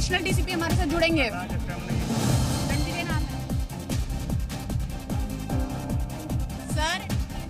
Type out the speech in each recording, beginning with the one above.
Additional DCP हमारे साथ जुड़ेंगे। रणविजय नाम है सर।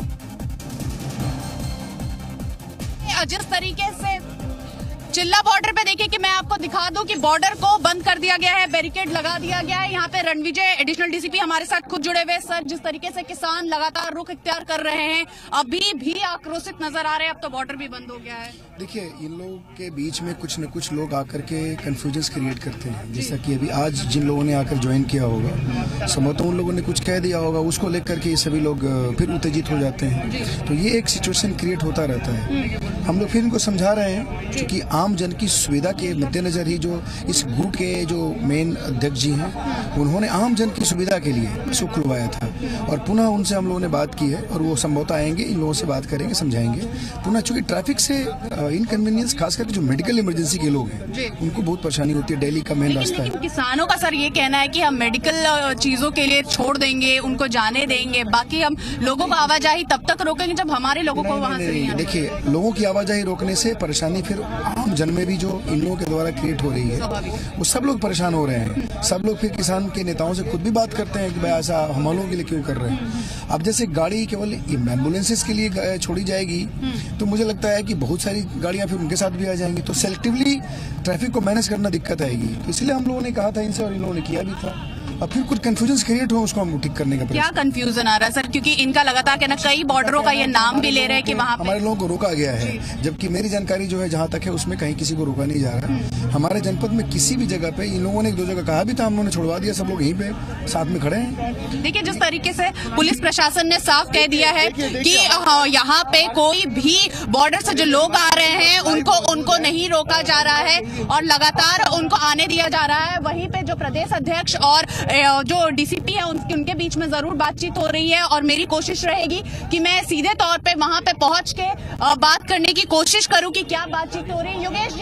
जिस तरीके से चिल्ला बॉर्डर पे देखिए कि मैं आपको दिखा दूं कि बॉर्डर को बंद कर दिया गया है, बैरिकेड लगा दिया गया है। यहाँ पे रणविजय एडिशनल डीसीपी हमारे साथ खुद जुड़े हुए। सर, जिस तरीके से किसान लगातार रुख इख्तियार कर रहे हैं, अभी भी आक्रोशित नजर आ रहे हैं, अब तो बॉर्डर भी बंद हो गया है। देखिए, इन लोगों के बीच में कुछ न कुछ लोग आकर के कंफ्यूजन क्रिएट करते हैं। जैसा कि अभी आज जिन लोगों ने आकर ज्वाइन किया होगा, संभवतः उन लोगों ने कुछ कह दिया होगा, उसको लेकर के ये सभी लोग फिर उत्तेजित हो जाते हैं। तो ये एक सिचुएशन क्रिएट होता रहता है। हम लोग फिर इनको समझा रहे हैं, क्योंकि आम जन की सुविधा के मद्देनजर ही जो इस गुट के जो मेन अध्यक्ष जी हैं, उन्होंने आम जन की सुविधा के लिए इसको खुलवाया था। और पुनः उनसे हम लोगों ने बात की है और वो संभवतः आएंगे, इन लोगों से बात करेंगे, समझाएंगे पुनः। चूंकि ट्रैफिक से इनकन्वीनियंस, खास करके जो मेडिकल इमरजेंसी के लोग हैं, उनको बहुत परेशानी होती है। दिल्ली का मेन रास्ता है। किसानों का सर ये कहना है कि हम मेडिकल चीजों के लिए छोड़ देंगे, उनको जाने देंगे, बाकी हम लोगों को आवाजाही तब तक रोकेंगे जब हमारे लोगों को वहाँ से नहीं। देखिए, लोगों की आवाजाही रोकने से परेशानी फिर आम जन में भी जो इन लोगों के द्वारा क्रिएट हो रही है, वो सब लोग परेशान हो रहे हैं। सब लोग फिर किसान के नेताओं से खुद भी बात करते हैं कि भाई ऐसा हम लोगों के लिए क्यों कर रहे हैं। अब जैसे गाड़ी केवल एम्बुलेंसेस के लिए छोड़ी जाएगी, तो मुझे लगता है कि बहुत सारी गाड़ियां फिर उनके साथ भी आ जाएंगी, तो सेलेक्टिवली ट्रैफिक को मैनेज करना दिक्कत आएगी। तो इसलिए हम लोगों ने कहा था इनसे, और इन लोगों ने किया भी था। अब फिर कुछ कंफ्यूजन क्रिएट हुआ, उसको हम ठीक करने का क्या कंफ्यूजन आ रहा है सर? क्योंकि इनका लगातार कहना, कई बॉर्डरों का ये नाम भी ले रहे हैं कि वहाँ हमारे लोगों को रोका गया है, जबकि मेरी जानकारी जो है जहाँ तक है उसमें कहीं किसी को रोका नहीं जा रहा। हमारे जनपद में किसी भी जगह पे इन लोगों ने एक दो जगह कहा भी था, हम लोगों ने छुड़वा दिया। सब लोग यहीं पे साथ में खड़े हैं। देखिए, जिस तरीके से पुलिस प्रशासन ने साफ कह दिया है कि यहाँ पे कोई भी बॉर्डर से जो लोग आ रहे हैं उनको नहीं रोका जा रहा है और लगातार उनको आने दिया जा रहा है। वहीं पे जो प्रदेश अध्यक्ष और जो डीसीपी है उनके बीच में जरूर बातचीत हो रही है, और मेरी कोशिश रहेगी कि मैं सीधे तौर पे वहां पे पहुंच के बात करने की कोशिश करूं कि क्या बातचीत हो रही है। योगेश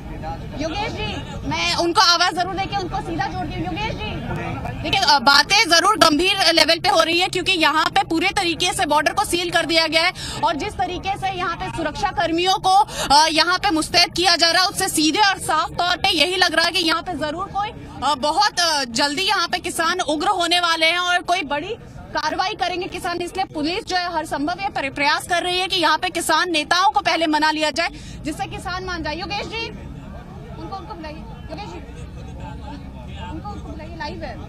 जी, मैं उनको आवाज जरूर देके उनको सीधा जोड़ती हूँ। योगेश जी, देखिए, बातें जरूर गंभीर लेवल पे हो रही है, क्योंकि यहाँ पे पूरे तरीके से बॉर्डर को सील कर दिया गया है, और जिस तरीके से यहाँ पे सुरक्षा कर्मियों को यहाँ पे मुस्तैद किया जा रहा है, उससे सीधे और साफ तौर पे यही लग रहा है कि यहाँ पे जरूर कोई बहुत जल्दी यहाँ पे किसान उग्र होने वाले हैं और कोई बड़ी कार्रवाई करेंगे किसान। इसलिए पुलिस जो है हर संभव ये प्रयास कर रही है कि यहाँ पे किसान नेताओं को पहले मना लिया जाए, जिससे किसान मान जाए। योगेश जी, उनको बुलाइए। योगेश जी, उनको बुलाइए, लाइव है।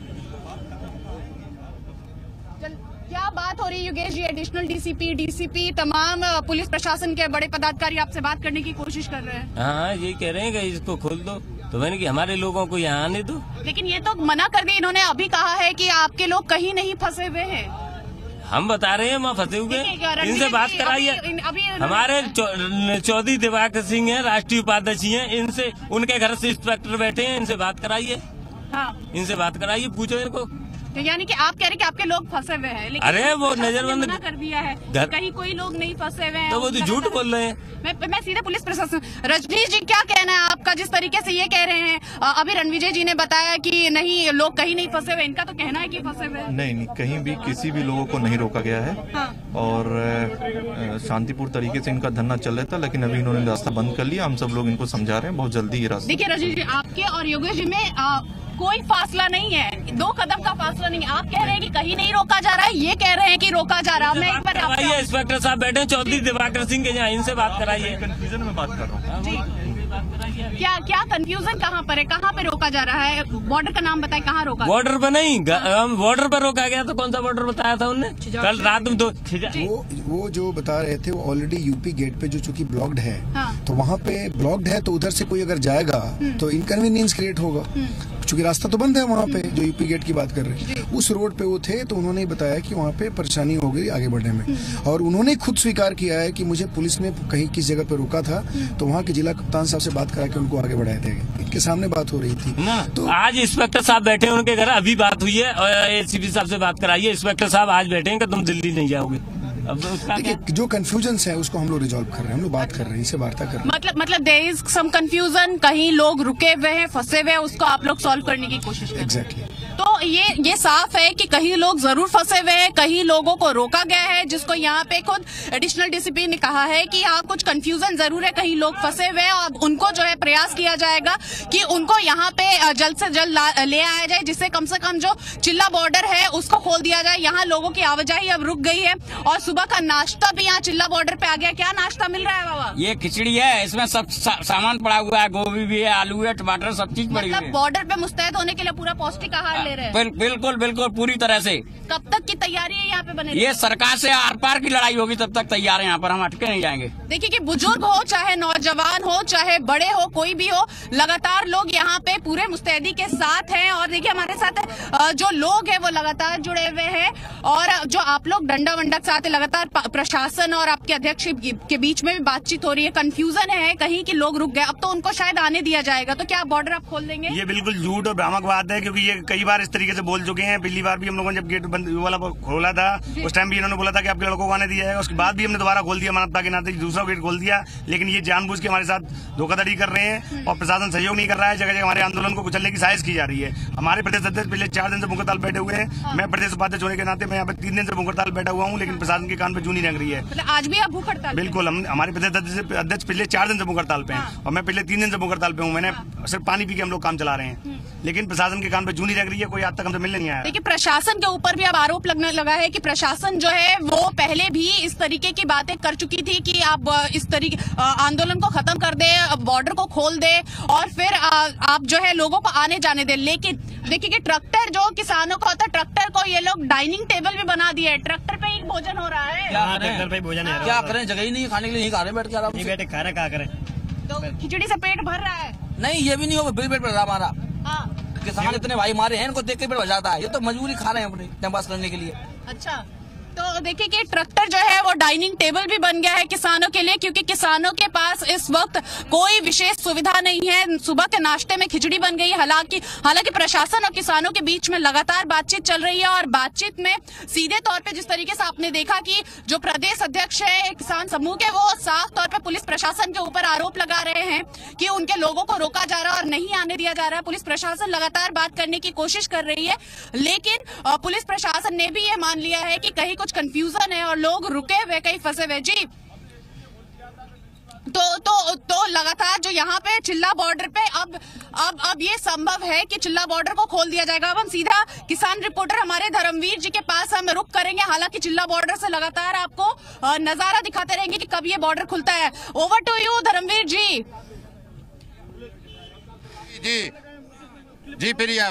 क्या बात हो रही है योगेश जी? एडिशनल डीसीपी तमाम पुलिस प्रशासन के बड़े पदाधिकारी आपसे बात करने की कोशिश कर रहे हैं। हाँ, ये कह रहे हैं कि इसको खोल दो, तो मैंने कि हमारे लोगों को यहाँ आने दो। लेकिन ये तो मना कर दिया इन्होंने। अभी कहा है कि आपके लोग कहीं नहीं फंसे हुए हैं। हम बता रहे हैं वहाँ फंसे हुए, इनसे बात कराइए। हमारे चौधरी दिवाकर सिंह हैं, राष्ट्रीय उपाध्यक्ष हैं, इनसे, उनके घर से इंस्पेक्टर बैठे हैं, इनसे बात कराइए। हाँ, इनसे बात कराइए, पूछो इनको। तो यानी कि आप कह रहे हैं कि आपके लोग फंसे हुए हैं, लेकिन अरे वो नजरबंद कर दिया है, कहीं कोई लोग नहीं फंसे हुए हैं, तो वो तो झूठ बोल रहे हैं। मैं सीधे पुलिस प्रशासन। रजनीश जी, क्या कहना है आपका? जिस तरीके से ये कह रहे हैं, अभी रणविजय जी ने बताया कि नहीं, लोग कहीं नहीं फंसे हुए, इनका तो कहना है कि फंसे हुए। नहीं, कहीं भी किसी भी लोगों को नहीं रोका गया है। हाँ। और शांतिपूर्ण तरीके से इनका धरना चल रहा था, लेकिन अभी इन्होंने रास्ता बंद कर लिया। हम सब लोग इनको समझा रहे हैं, बहुत जल्दी ये रास्ता। देखिए रजनीश जी, आपके और योगेश जी में कोई फासला नहीं है, 2 कदम का फासला नहीं है। आप कह रहे हैं कि कहीं नहीं रोका जा रहा है, ये कह रहे हैं कि रोका जा रहा है। मैं एक बार इंस्पेक्टर साहब बैठे हैं चौधरी दिवाकर सिंह के यहाँ, इनसे बात कराइए। कंफ्यूजन में बात कर रहा हूँ। क्या कंफ्यूजन कहाँ पर है? कहाँ पे रोका जा रहा है? बॉर्डर का नाम बताए, कहाँ रोका? बॉर्डर पर नहीं, हम बॉर्डर पर रोका गया। तो कौन सा बॉर्डर बताया था उनने? कल रात में वो जो बता रहे थे, वो ऑलरेडी यूपी गेट पे जो चूंकि ब्लॉक्ड है। हाँ। तो वहाँ पे ब्लॉक्ड है, तो उधर से कोई अगर जाएगा तो इनकन्वीनियंस क्रिएट होगा, चूंकि रास्ता तो बंद है वहाँ पे। जो यूपी गेट की बात कर रहे हैं, उस रोड पे वो थे, तो उन्होंने बताया कि वहाँ पे परेशानी हो गई आगे बढ़ने में, और उन्होंने खुद स्वीकार किया है कि मुझे पुलिस ने कहीं किस जगह पे रोका था, तो वहाँ के जिला कप्तान साहब से बात करा के उनको आगे बढ़ाए थे। इनके सामने बात हो रही थी ना। तो आज इंस्पेक्टर साहब बैठे हैं उनके घर, अभी बात हुई है, और एसीपी साहब से बात कराइए। इंस्पेक्टर साहब आज बैठे हैं कि तुम दिल्ली नहीं जाओगे। अब देखिए, जो कंफ्यूजन है उसको हम लोग रिजॉल्व कर रहे हैं, हम लोग बात कर रहे हैं, इनसे वार्ता कर रहे हैं। मतलब देयर इज सम कंफ्यूजन, कहीं लोग रुके हुए हैं, फंसे हुए हैं, उसको आप लोग सॉल्व करने की कोशिश कर रहे हैं। एग्जैक्टली। तो तो ये साफ है कि कहीं लोग जरूर फंसे हुए हैं, कहीं लोगों को रोका गया है, जिसको यहाँ पे खुद एडिशनल डीसीपी ने कहा है कि यहाँ कुछ कंफ्यूजन जरूर है, कहीं लोग फंसे हुए हैं और उनको जो है प्रयास किया जाएगा कि उनको यहाँ पे जल्द से जल्द ले आया जाए, जिससे कम से कम जो चिल्ला बॉर्डर है उसको खोल दिया जाए। यहाँ लोगों की आवाजाही अब रुक गई है और सुबह का नाश्ता भी यहाँ चिल्ला बॉर्डर पे आ गया। क्या नाश्ता मिल रहा है बाबा? ये खिचड़ी है, इसमें सब सामान पड़ा हुआ है, गोभी भी है, आलू है, टमाटर, सब चीज पड़ी हुई है। बॉर्डर पे मुस्तैद होने के लिए पूरा पौष्टिक आहार ले रहे हैं? बिल्कुल बिल्कुल पूरी तरह से। कब तक की तैयारी है यहाँ पे बने? ये सरकार से आर पार की लड़ाई होगी, तब तक तैयार है, यहाँ पर हम हटके नहीं जाएंगे। देखिए कि बुजुर्ग हो चाहे नौजवान हो चाहे बड़े हो, कोई भी हो, लगातार लोग यहाँ पे पूरे मुस्तैदी के साथ हैं। और देखिए हमारे साथ जो लोग हैं वो लगातार जुड़े हुए हैं और जो आप लोग डंडा वंडा के साथ लगातार प्रशासन और आपके अध्यक्ष के बीच में भी बातचीत हो रही है। कंफ्यूजन है कहीं कि लोग रुक गए, अब तो उनको शायद आने दिया जाएगा, तो क्या बॉर्डर आप खोल देंगे? ये बिल्कुल झूठ और भ्रामक बात है, क्योंकि ये कई बार इस तरीके से बोल चुके हैं। पिछली बार भी हम लोगों ने जब गेट बंद वाला खोला था, उस टाइम भी इन्होंने बोला था कि आपके लड़कों को आने दिया है। उसके बाद भी हमने दोबारा खोल दिया, मानवता के नाते दूसरा गेट खोल दिया। लेकिन ये जानबूझ के हमारे साथ धोखाधड़ी कर रहे हैं और प्रशासन सहयोग नहीं कर रहा है। जगह जगह हमारे आंदोलन को कुचलने की साजिश की जा रही है। हमारे प्रदेश अध्यक्ष पिछले 4 दिन से मुकरताल बैठे हुए हैं। मैं प्रदेश उपाध्यक्ष होने के नाते मैं यहाँ पे 3 दिन से मुकरताल बैठा हुआ हूँ, लेकिन प्रशासन के कान पे जू नहीं लग रही है। आज भी आप भूख हड़ताल? बिल्कुल, हमारे प्रदेश अध्यक्ष पिछले 4 दिन से मुकरताल पे हैं और मैं पिछले 3 दिन से मुकरताल पे हूँ। मैंने सिर्फ पानी पी के हम लोग काम चला रहे हैं, लेकिन प्रशासन के कान पे जू नहीं लग रही है। कोई आज तक हमसे मिलने नहीं आया। देखिए प्रशासन के ऊपर भी अब आरोप लगने लगा है कि प्रशासन जो है वो पहले भी इस तरीके की बातें कर चुकी थी कि आप इस तरीके आंदोलन को खत्म कर दे, बॉर्डर को खोल दे और फिर आप जो है लोगों को आने जाने दे। लेकिन देखिए कि ट्रैक्टर जो किसानों का होता है, ट्रैक्टर को ये लोग डाइनिंग टेबल भी बना दिए है। ट्रैक्टर पे ही भोजन हो रहा है। ट्रैक्टर पे भोजन है, क्या करें? जगह ही नहीं खाने के लिए, नहीं खा रहे बैठ के आराम से। बैठे खा रहे, क्या करें? तो खिचड़ी से पेट भर रहा है? नहीं, ये भी नहीं होगा, बिल पेट भर रहा हमारा। किसान इतने भाई मारे हैं, इनको देख के पेट भर जाता है। ये तो मजबूरी खा रहे हैं अपने टाइम पास करने के लिए। अच्छा, तो देखिए कि ट्रैक्टर जो है वो डाइनिंग टेबल भी बन गया है किसानों के लिए, क्योंकि किसानों के पास इस वक्त कोई विशेष सुविधा नहीं है। सुबह के नाश्ते में खिचड़ी बन गई। हालांकि प्रशासन और किसानों के बीच में लगातार बातचीत चल रही है और बातचीत में सीधे तौर पे जिस तरीके से आपने देखा कि जो प्रदेश अध्यक्ष है किसान समूह के, वो साफ तौर पे पुलिस प्रशासन के ऊपर आरोप लगा रहे हैं कि उनके लोगों को रोका जा रहा है और नहीं आने दिया जा रहा है। पुलिस प्रशासन लगातार बात करने की कोशिश कर रही है, लेकिन पुलिस प्रशासन ने भी ये मान लिया है कि कहीं कुछ कंफ्यूजन है और लोग रुके हुए कहीं फंसे हुए। जी तो लगातार जो यहाँ पे चिल्ला बॉर्डर पे अब ये संभव है कि चिल्ला बॉर्डर को खोल दिया जाएगा। अब हम सीधा किसान रिपोर्टर हमारे धर्मवीर जी के पास हम रुक करेंगे। हालांकि चिल्ला बॉर्डर से लगातार आपको नजारा दिखाते रहेंगे कि कब ये बॉर्डर खुलता है। Over to you Dharamveer ji. जी प्रिया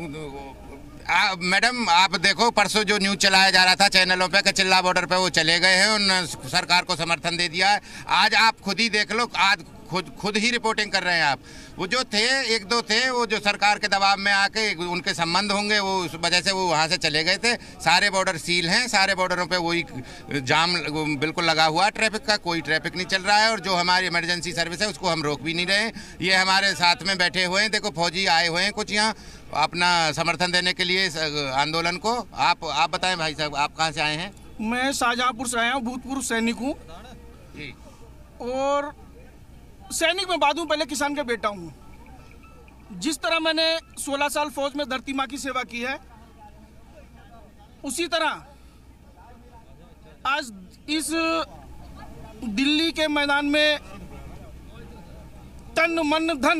मैडम, आप देखो परसों जो न्यूज चलाया जा रहा था चैनलों पे कि चिल्ला बॉर्डर पे वो चले गए हैं, उन सरकार को समर्थन दे दिया है। आज आप खुद ही देख लो, आज खुद ही रिपोर्टिंग कर रहे हैं आप। वो जो थे, एक दो थे, वो जो सरकार के दबाव में आके उनके संबंध होंगे, वो उस वजह से वो वहाँ से चले गए थे। सारे बॉर्डर सील हैं, सारे बॉर्डरों पे वही जाम बिल्कुल लगा हुआ है ट्रैफिक का, कोई ट्रैफिक नहीं चल रहा है। और जो हमारी इमरजेंसी सर्विस है उसको हम रोक भी नहीं रहे। ये हमारे साथ में बैठे हुए हैं, देखो फौजी आए हुए हैं कुछ यहाँ अपना समर्थन देने के लिए आंदोलन को। आप बताएं भाई साहब, आप कहाँ से आए हैं? मैं शाहजहाँपुर से आया हूँ, भूतपूर्व सैनिक हूँ और सैनिक में बाद हूँ, पहले किसान का बेटा हूँ। जिस तरह मैंने 16 साल फौज में धरती माँ की सेवा की है, उसी तरह आज इस दिल्ली के मैदान में तन मन धन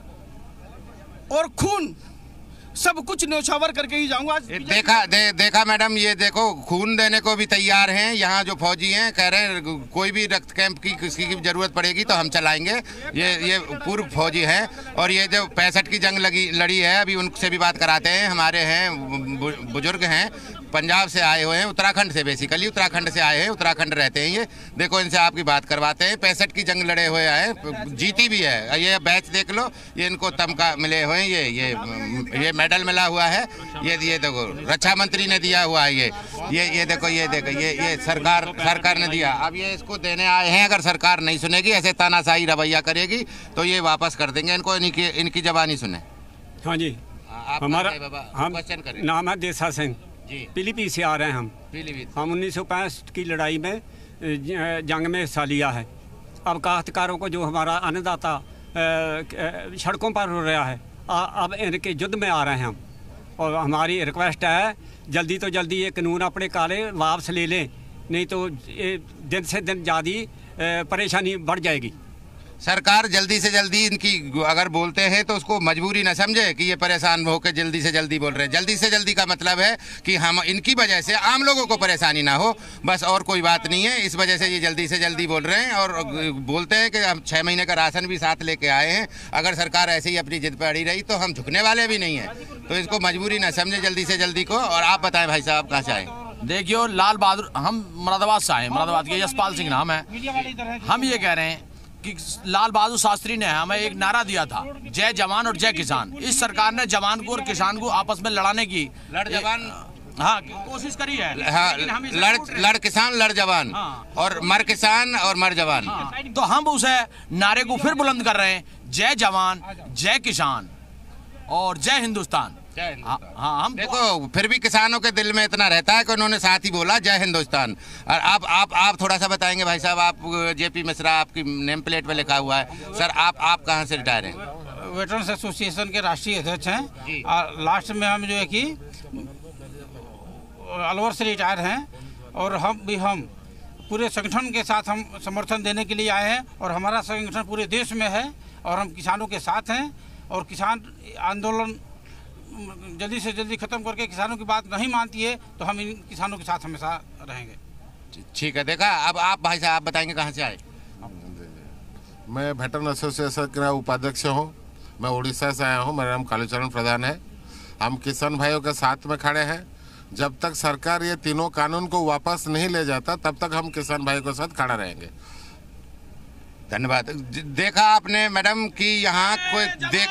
और खून सब कुछ न्यौछावर करके ही जाऊंगा। देखा मैडम, ये देखो खून देने को भी तैयार हैं यहाँ जो फौजी हैं। कह रहे हैं कोई भी रक्त कैंप की किसी की जरूरत पड़ेगी तो हम चलाएंगे। ये पूर्व फौजी हैं और ये जो 65 की जंग लड़ी है, अभी उनसे भी बात कराते हैं। हमारे हैं बुजुर्ग हैं, पंजाब से आए हुए हैं, उत्तराखंड से, बेसिकली उत्तराखंड से आए हैं, उत्तराखंड रहते हैं ये। देखो इनसे आपकी बात करवाते हैं। 65 की जंग लड़े हुए आए, जीती भी है। ये बैच देख लो, ये इनको तमगा मिले हुए हैं, ये मेडल मिला हुआ है। ये देखो रक्षा मंत्री ने दिया हुआ है। ये देखो ये सरकार ने दिया। अब ये इसको देने आए हैं। अगर सरकार नहीं सुनेगी, ऐसे तानाशाही रवैया करेगी तो ये वापस कर देंगे इनको, इनकी जबानी सुने। हाँ जी, हमारा क्वेश्चन करें। नाम है देसा सिंह, पीलीभीत से आ रहे हैं हम। हम 1965 की लड़ाई में जंग में हिस्सा लिया है। अब काश्तकारों को जो हमारा अन्नदाता सड़कों पर रो रहा है, अब इनके युद्ध में आ रहे हैं हम। और हमारी रिक्वेस्ट है जल्दी तो जल्दी ये कानून अपने काले वापस ले लें, नहीं तो ये दिन से दिन ज़्यादा परेशानी बढ़ जाएगी। सरकार जल्दी से जल्दी इनकी अगर बोलते हैं तो उसको मजबूरी न समझे कि ये परेशान होकर जल्दी से जल्दी बोल रहे हैं। जल्दी से जल्दी का मतलब है कि हम इनकी वजह से आम लोगों को परेशानी ना हो, बस और कोई बात नहीं है। इस वजह से ये जल्दी से जल्दी बोल रहे हैं और बोलते हैं कि हम 6 महीने का राशन भी साथ लेके आए हैं। अगर सरकार ऐसे ही अपनी जिद पर अड़ी रही तो हम झुकने वाले भी नहीं हैं, तो इसको मजबूरी न समझे जल्दी से जल्दी को। और आप बताएं भाई साहब कहाँ से आए? देखियो लाल बहादुर, हम मुरादाबाद से आए, मुरादाबाद के यशपाल सिंह नाम है। हम ये कह रहे हैं कि लाल बहादुर शास्त्री ने हमें एक नारा दिया था, जय जवान और जय किसान। इस सरकार ने जवान को और किसान को आपस में लड़ाने की कोशिश करी है। हाँ, लड़ किसान लड़ जवान, और मर किसान और मर जवान। तो हम उस नारे को फिर बुलंद कर रहे हैं, जय जवान जय किसान और जय हिंदुस्तान। हाँ, हम देखो फिर भी किसानों के दिल में इतना रहता है कि उन्होंने साथ ही बोला जय हिंदुस्तान। और आप थोड़ा सा बताएंगे भाई साहब, आप जेपी मिश्रा, आपकी नेम प्लेट पे लिखा हुआ है। सर आप कहाँ से रिटायर हैं? वेटरन्स एसोसिएशन के राष्ट्रीय अध्यक्ष हैं। और लास्ट में हम जो है कि अलवर से रिटायर हैं, और हम पूरे संगठन के साथ हम समर्थन देने के लिए आए हैं। और हमारा संगठन पूरे देश में है और हम किसानों के साथ हैं। और किसान आंदोलन जल्दी से जल्दी खत्म करके, किसानों की बात नहीं मानती है तो हम इन किसानों के साथ हमेशा रहेंगे। ठीक है, देखा। अब आप भाई साहब बताएंगे कहाँ से आए? मैं वेटरन एसोसिएशन का उपाध्यक्ष हूँ। मैं उड़ीसा से आया हूँ। मेरा नाम कालीचरण प्रधान है। हम किसान भाइयों के साथ में खड़े हैं। जब तक सरकार ये तीनों कानून को वापस नहीं ले जाता तब तक हम किसान भाइयों के साथ खड़ा रहेंगे। धन्यवाद। देखा आपने मैडम कि यहाँ कोई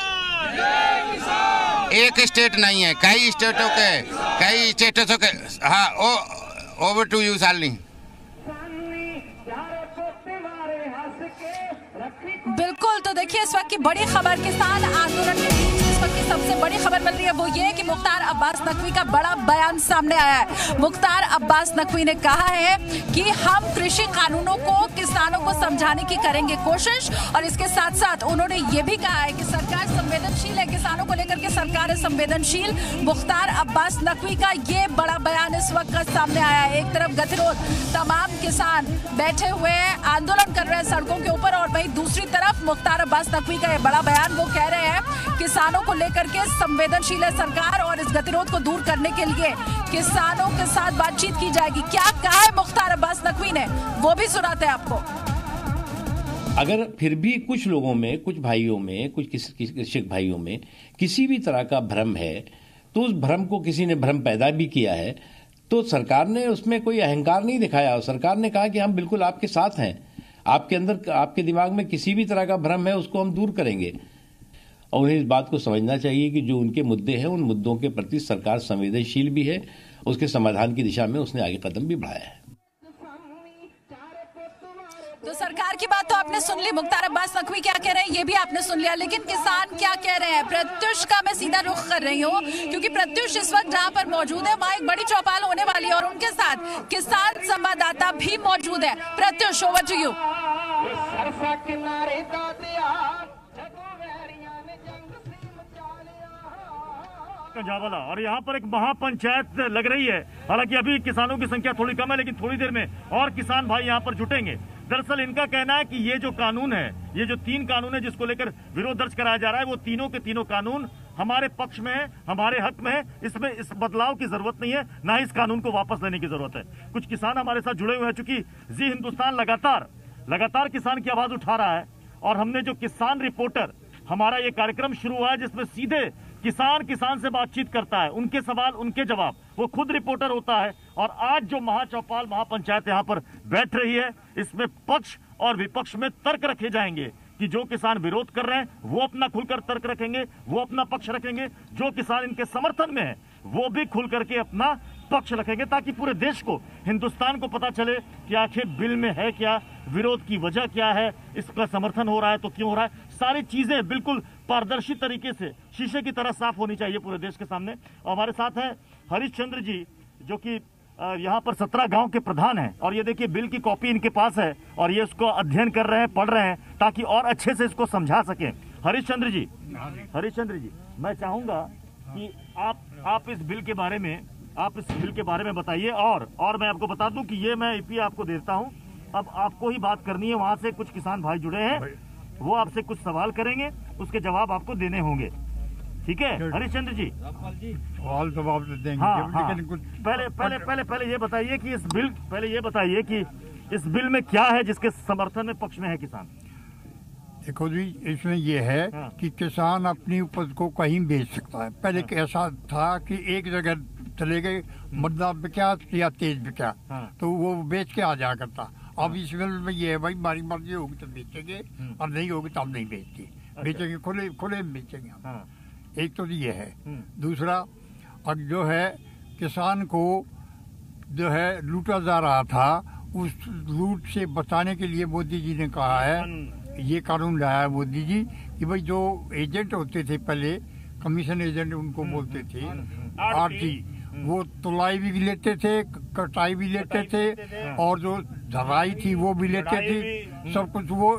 एक स्टेट नहीं है, कई स्टेटों के। हाँ, ओवर टू यू शालिनी। बिल्कुल, तो देखिए इस वक्त की बड़ी खबर, किसान आंदोलन के बीच इस वक्त की सबसे बड़ी खबर मिल रही है वो ये कि मुख्तार अब्बास नकवी का बड़ा बयान सामने आया है। मुख्तार अब्बास नकवी ने कहा है कि हम कृषि कानूनों को किसानों को समझाने की करेंगे कोशिश, और इसके साथ साथ उन्होंने ये भी कहा है कि सरकार संवेदनशील है, किसानों को लेकर के सरकार है संवेदनशील। मुख्तार अब्बास नकवी का ये बड़ा बयान इस वक्त सामने आया है। एक तरफ गतिरोध, तमाम किसान बैठे हुए हैं, आंदोलन कर रहे हैं सड़कों के ऊपर, और वहीं दूसरी तरफ मुख्तार अब्बास नकवी का ये बड़ा बयान, वो कह रहे हैं किसानों को लेकर के संवेदनशील है सरकार और इस गतिरोध को दूर करने के लिए किसानों के साथ बातचीत की जाएगी। क्या कहा है मुख्तार अब्बास नकवी ने, वो भी सुनाते हैं आपको। अगर फिर भी कुछ लोगों में, कुछ भाइयों में, कुछ कृषक भाइयों में किसी भी तरह का भ्रम है, तो उस भ्रम को किसी ने भ्रम पैदा भी किया है, तो सरकार ने उसमें कोई अहंकार नहीं दिखाया। सरकार ने कहा कि हम बिल्कुल आपके साथ हैं, आपके अंदर, आपके दिमाग में किसी भी तरह का भ्रम है उसको हम दूर करेंगे। और उन्हें इस बात को समझना चाहिए कि जो उनके मुद्दे हैं उन मुद्दों के प्रति सरकार संवेदनशील भी है, उसके समाधान की दिशा में उसने आगे कदम भी बढ़ाया है। तो सरकार की बात तो आपने सुन ली, मुख्तार अब्बास नकवी क्या कह रहे हैं ये भी आपने सुन लिया, लेकिन किसान क्या कह रहे हैं? प्रत्युष का मैं सीधा रुख कर रही हूँ क्योंकि प्रत्युष इस वक्त जहाँ पर मौजूद है वहाँ एक बड़ी चौपाल होने वाली है और उनके साथ किसान संवाददाता भी मौजूद है। Pratyush, over to you. Jawla और यहाँ पर एक महापंचायत लग रही है। हालांकि अभी किसानों की संख्या थोड़ी कम है, लेकिन थोड़ी देर में और किसान भाई यहाँ पर जुटेंगे। दरअसल इनका कहना है कि ये जो कानून है, ये जो 3 कानून है जिसको लेकर विरोध दर्ज कराया जा रहा है, वो तीनों के तीनों कानून हमारे पक्ष में है, हमारे हक में है। इसमें इस बदलाव की जरूरत नहीं है, ना ही इस कानून को वापस लेने की जरूरत है। कुछ किसान हमारे साथ जुड़े हुए हैं, चूंकि जी हिंदुस्तान लगातार किसान की आवाज उठा रहा है और हमने जो किसान रिपोर्टर, हमारा ये कार्यक्रम शुरू हुआ है जिसमें सीधे किसान से बातचीत करता है, उनके सवाल उनके जवाब, वो खुद रिपोर्टर होता है। और आज जो महाचौपाल महापंचायत यहाँ पर बैठ रही है, इसमें पक्ष और विपक्ष में तर्क रखे जाएंगे कि जो किसान विरोध कर रहे हैं वो अपना खुलकर तर्क रखेंगे, वो अपना पक्ष रखेंगे, जो किसान इनके समर्थन में है वो भी खुल करके अपना पक्ष रखेंगे, ताकि पूरे देश को, हिंदुस्तान को पता चले कि आखिर बिल में है क्या, विरोध की वजह क्या है, इसका समर्थन हो रहा है तो क्यों हो रहा है। सारी चीजें बिल्कुल पारदर्शी तरीके से शीशे की तरह साफ होनी चाहिए पूरे देश के सामने। और हमारे साथ हैं हरीश चंद्र जी, जो कि यहाँ पर 17 गांव के प्रधान हैं, और ये देखिए बिल की कॉपी इनके पास है और ये इसको अध्ययन कर रहे हैं, पढ़ रहे हैं, ताकि और अच्छे से इसको समझा सकें। हरीश चंद्र जी, मैं चाहूंगा कि आप इस बिल के बारे में बताइए। और मैं आपको बता दूं कि ये मैं ईपी आपको देता हूं। अब आपको ही बात करनी है, वहां से कुछ किसान भाई जुड़े हैं, वो आपसे कुछ सवाल करेंगे, उसके जवाब आपको देने होंगे। ठीक है हरिश्चंद्र जी? सवाल जवाब देंगे। हाँ। पहले ये बताइए कि इस बिल में क्या है जिसके समर्थन में पक्ष में है किसान? देखो जी, इसमें ये है कि किसान अपनी उपज को कहीं बेच सकता है। पहले ऐसा था कि एक जगह चले गए, मद्दा बिका या तेज बिका, तो वो बेच के आ जाया करता। अब इस बिल में ये है भाई, हमारी मर्जी होगी तो बेचेंगे और नहीं होगी तो हम नहीं बेचते। बेचेंगे खुले में बेचेंगे हम। एक तो ये है। दूसरा, अब जो है किसान को जो है लूटा जा रहा था, उस लूट से बचाने के लिए मोदी जी ने कहा है, ये कानून लाया है मोदी जी कि भाई जो एजेंट होते थे पहले, कमीशन एजेंट उनको बोलते थे, आरटी, वो तुलाई भी लेते थे, कटाई भी लेते थे, और जो धराई थी वो भी लेते थे, सब कुछ। वो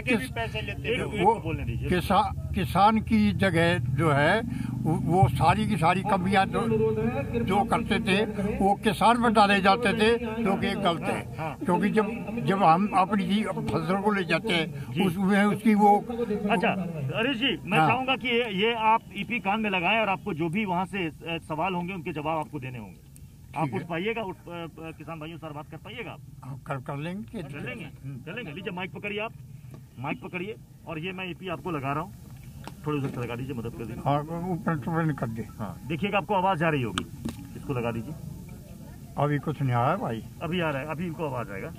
किसान की जगह जो है वो सारी की सारी कमियां जो करते थे वो किसान पर डाले जाते थे, जो कि गलत है। क्योंकि जब हम अपनी फसल को ले जाते हैं उसमें उसकी वो। अच्छा हरीश जी, मैं चाहूंगा कि ये आप ईपी कान में लगाएं और आपको जो भी वहाँ से सवाल होंगे उनके जवाब आपको देने होंगे। आप उठ पाइएगा, किसान भाइयों से बात कर पाइएगा? कर लेंगे। चलेंगे। लीजिए माइक पकड़िए, आप माइक पकड़िए, और ये मैं ईपी आपको लगा रहा हूँ, थोड़ी देर लगा दीजिए, मदद कर दीजिए। ऊपर कर दे। हाँ देखिएगा, आपको आवाज आ रही होगी, इसको लगा दीजिए। अभी कुछ नहीं आया भाई। अभी आ रहा है, अभी इनको आवाज आएगा।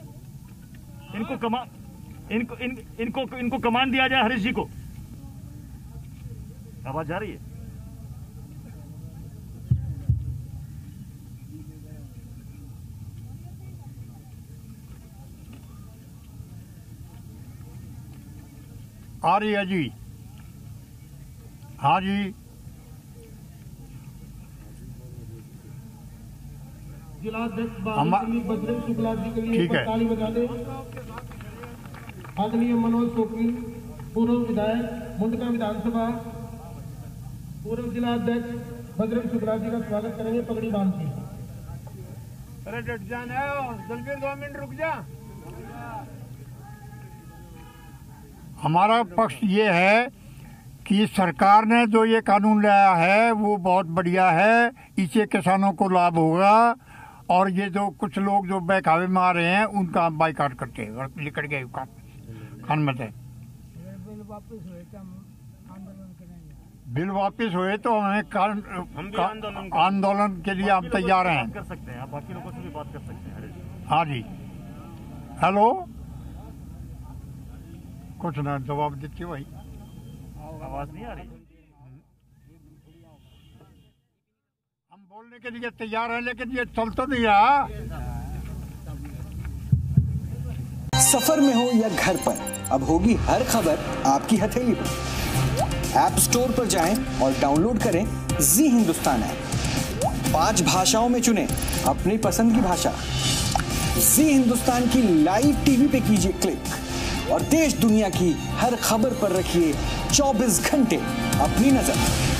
इनको कमांड दिया जाए हरीश जी को। आवाज आ रही है? आ रही है जी। हाँ जी। बजरंग शुक्ला जी के लिए ठीक है। ताली बजा दे। आदरणीय मनोज सोकी, पूर्व विधायक मुंडका विधानसभा, पूर्व जिला अध्यक्ष बजरंग शुक्ला जी का स्वागत करेंगे पगड़ी बांध के। अरे डट जाना है, दलवीर 2 मिनट रुक जा। हमारा पक्ष ये है कि सरकार ने जो ये कानून लाया है वो बहुत बढ़िया है, इससे किसानों को लाभ होगा, और ये जो कुछ लोग जो बहकावे में आ रहे हैं उनका हम बाइकाट करते हैं और निकल गए खान मत है। बिल वापस हुए तो हमें आंदोलन के लिए हम तैयार हैं। कर सकते हैं आप, बाकी लोगों से भी बात कर सकते हैं। हाँ जी। हेलो, कुछ ना जवाब देते भाई। आवाज नहीं आ रही? हम बोलने के लिए तैयार हैं, लेकिन ये चल तो नहीं रहा। सफर में हो या घर पर, अब होगी हर खबर आपकी हथेली पर। ऐप स्टोर पर जाएं और डाउनलोड करें जी हिंदुस्तान ऐप। 5 भाषाओं में चुनें अपनी पसंद की भाषा। जी हिंदुस्तान की लाइव टीवी पे कीजिए क्लिक और देश दुनिया की हर खबर पर रखिए 24 घंटे अपनी नजर।